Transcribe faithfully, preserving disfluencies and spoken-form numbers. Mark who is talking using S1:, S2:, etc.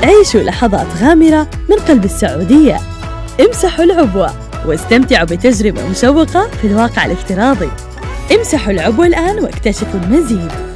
S1: عيشوا لحظات غامرة من قلب السعودية. امسحوا العبوة واستمتعوا بتجربة مشوقة في الواقع الافتراضي. امسحوا العبوة الآن واكتشفوا المزيد.